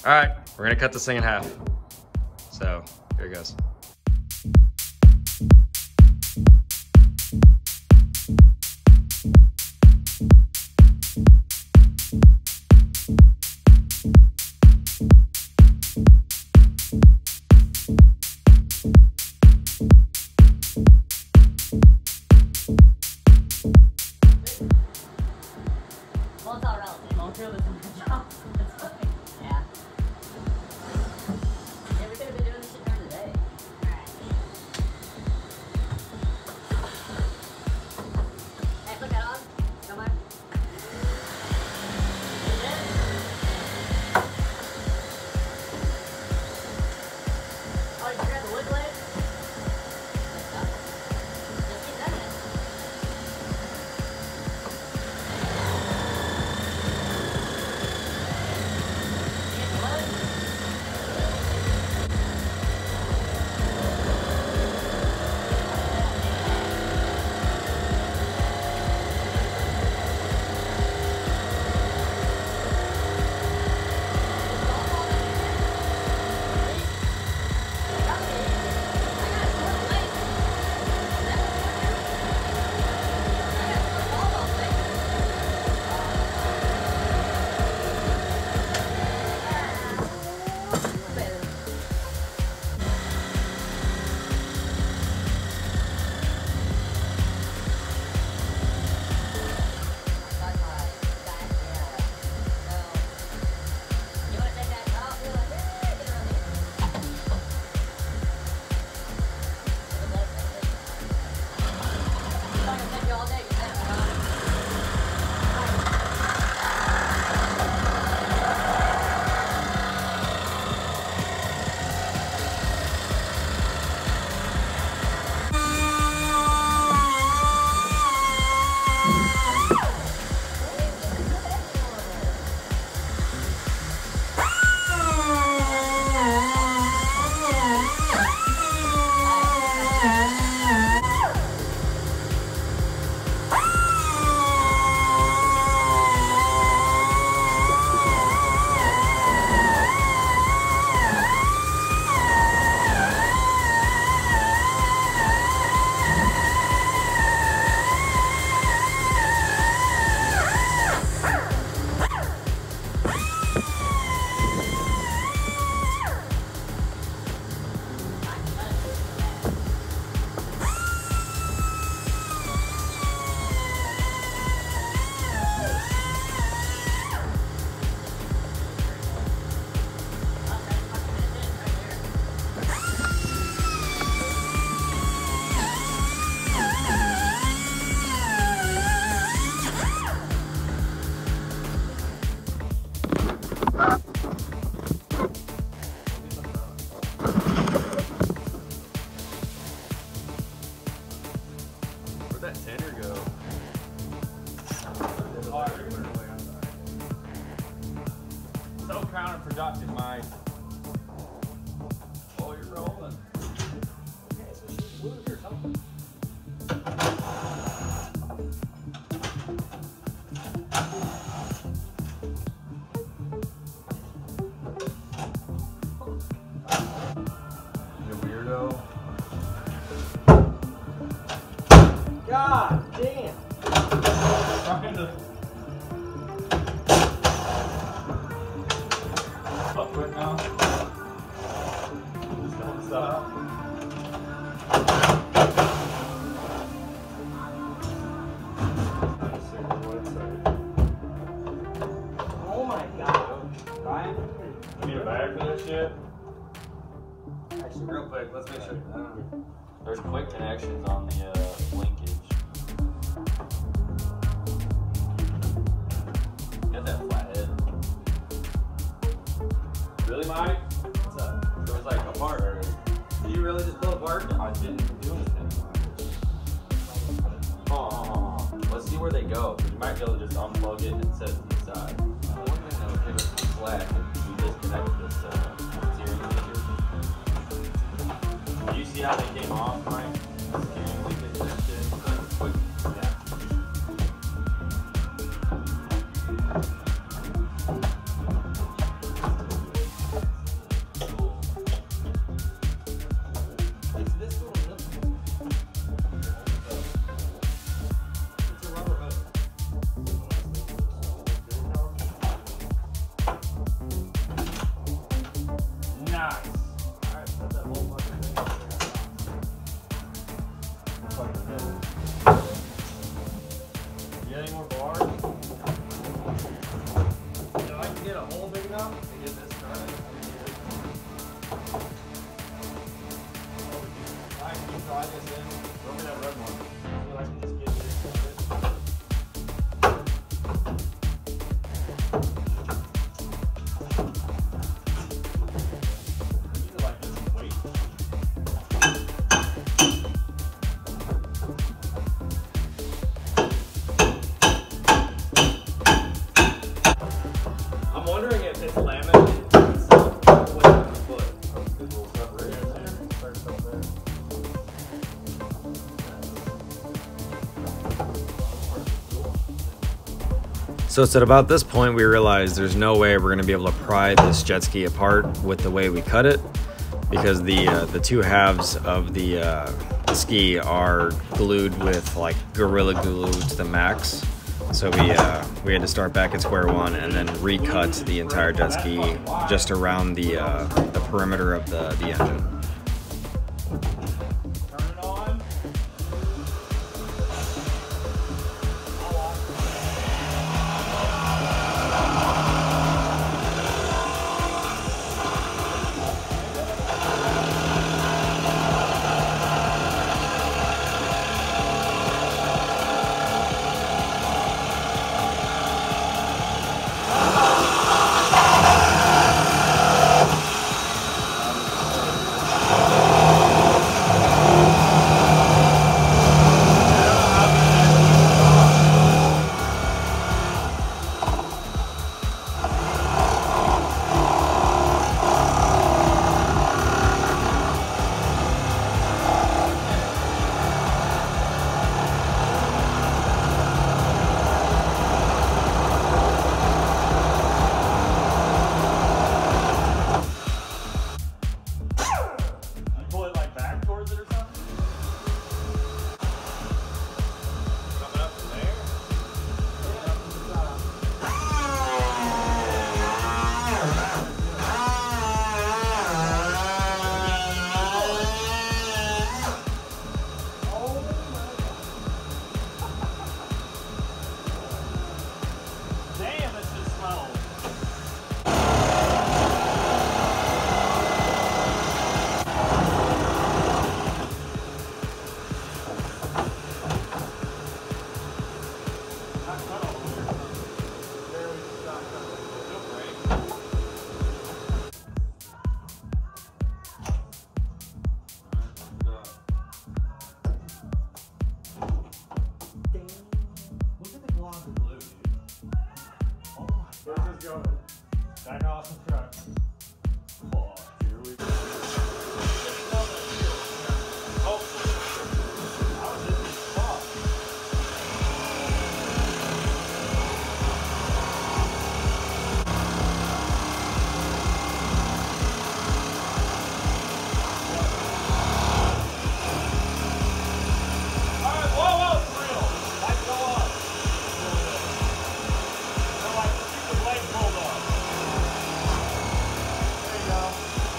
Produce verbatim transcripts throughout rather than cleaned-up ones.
All right, we're gonna cut this thing in half. So here it goes. Well, it's all relative. Ultra was a good job. It's like, yeah. Yeah, we could have been doing this shit during the day. Alright. Hey, put that on. Come on. Oh, you grab the wood blade? That's up. Just keep that in. Where'd that tenor go? So counterproductive, Mike. Oh, you're rolling. Okay, so she's moved or something. You weirdo. God damn! Trying to fuck right now. Just don't stop. Oh my god. Ryan? You need a bag for this shit? Actually, real quick, let's make sure. Um, There's quick connections on the uh, linkage. Get that flat head. Really, Mike? What's up? It was like a part already. did you really just pull apart? I didn't even do anything. Oh, oh, oh, oh. Let's see where they go. You might be able to just unplug it and set it to the side. Uh, one thing that would give us some slack if you disconnect this uh, steering lever. Do you see how they came off, Mike? The steering lever connected. Quick, yeah. So it's at about this point we realized there's no way we're going to be able to pry this jet ski apart with the way we cut it, because the uh, the two halves of the uh, ski are glued with like Gorilla Glue to the max. So we uh, we had to start back at square one and then recut the entire jet ski just around the uh, the perimeter of the the engine. Back off the truck. Oh, here we go. Oh, I was in this spot. All right, whoa, whoa, it's real. Lights go up. They're like, keep the blade pulled up. There you go.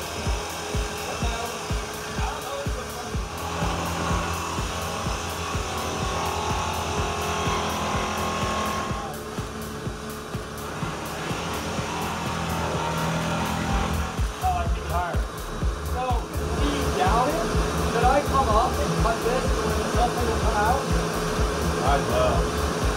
Oh, I keep it higher. So, do you doubt it? Should I come up and cut this and something will come out? I love.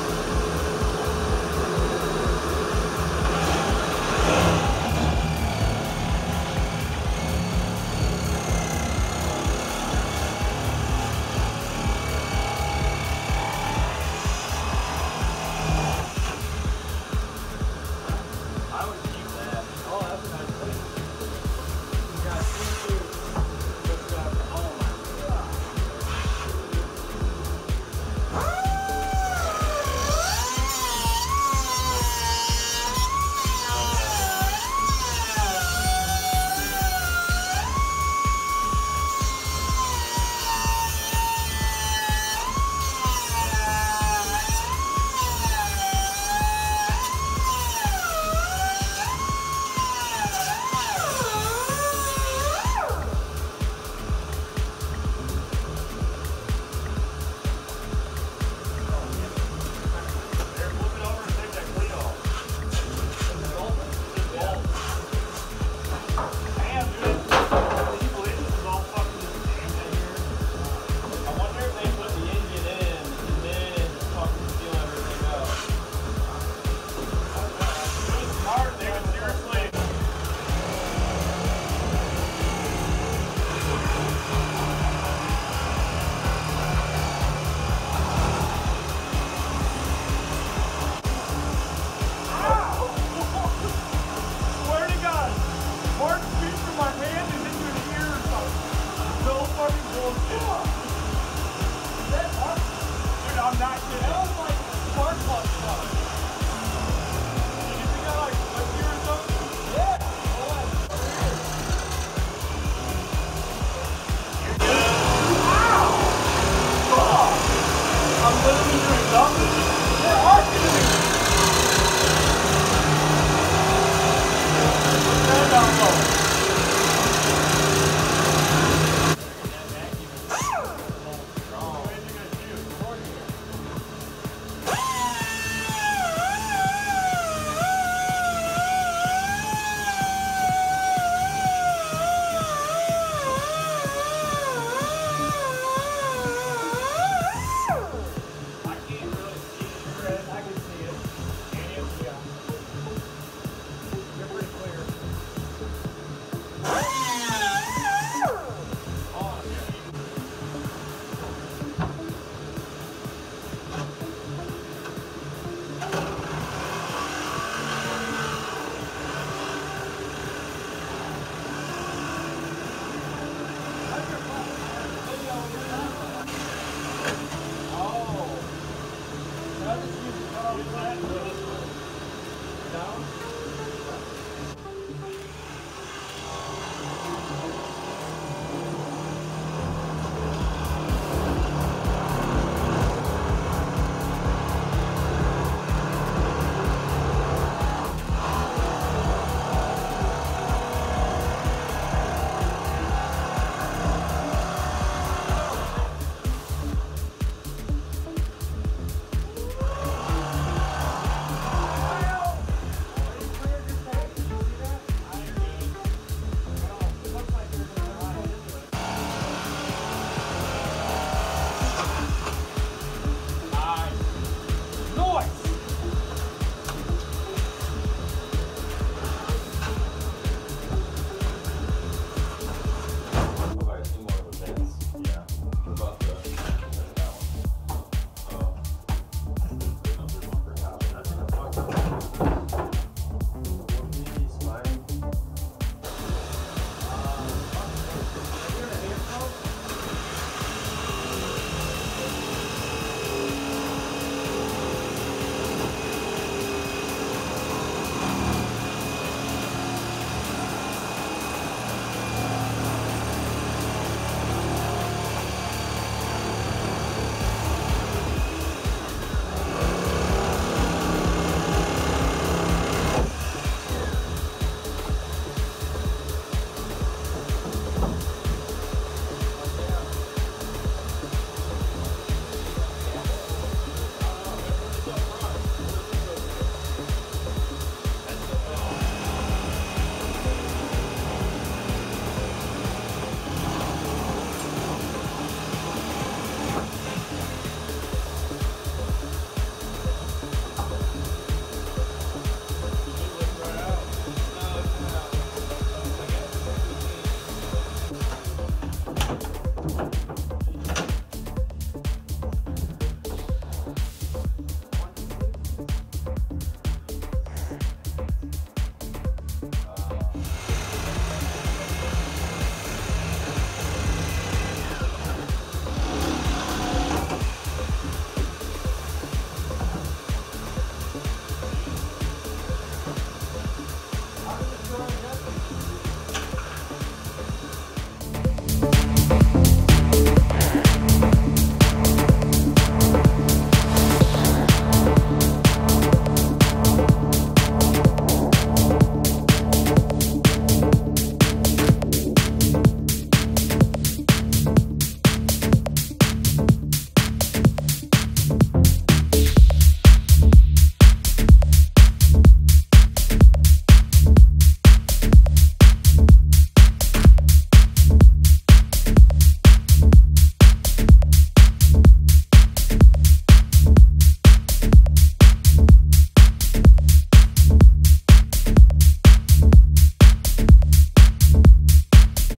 I would keep that. Oh, that's a nice place. You got two, two. Just got, oh my God. There, flip it over and take that cleat off. Just bolt. Damn, dude. These bleachers is all fucking jammed in here. I wonder if they put the engine in and then fucking seal everything up. Really smart, dude. Seriously. Swear to God, Mark's speech from my hand is into his ear or something. No fucking bullshit.